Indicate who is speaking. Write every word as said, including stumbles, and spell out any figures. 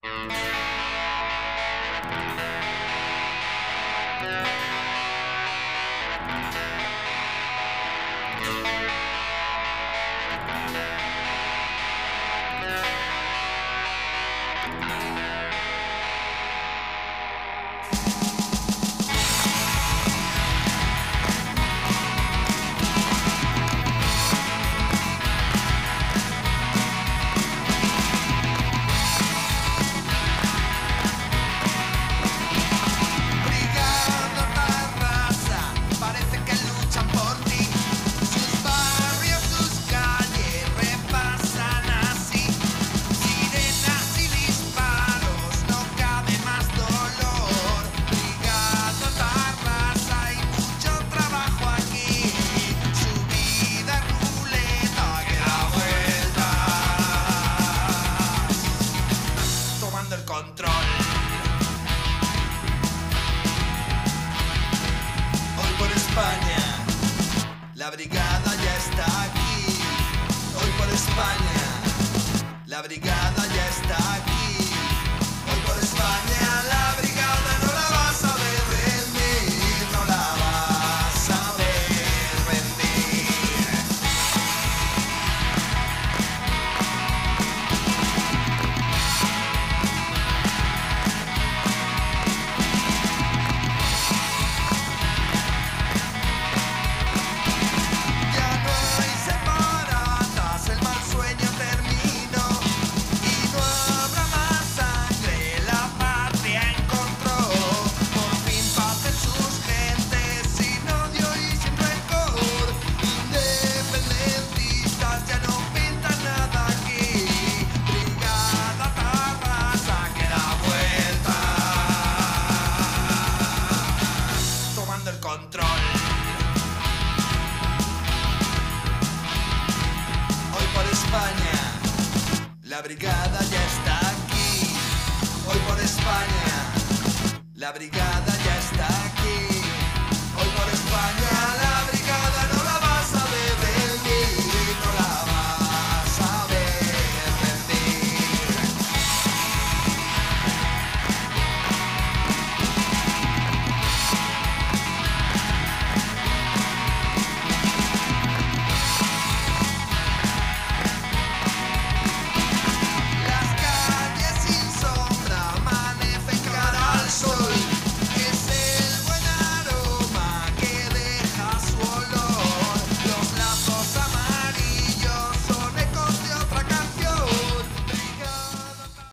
Speaker 1: La brigada ya está aquí, hoy por España. La brigada ya está aquí, hoy por España. La brigada no la vas a ver rendir, no la vas a ver rendir. Control. Hoy por España, la brigada ya está aquí. Hoy por España, la brigada ya está aquí. Hoy por España, la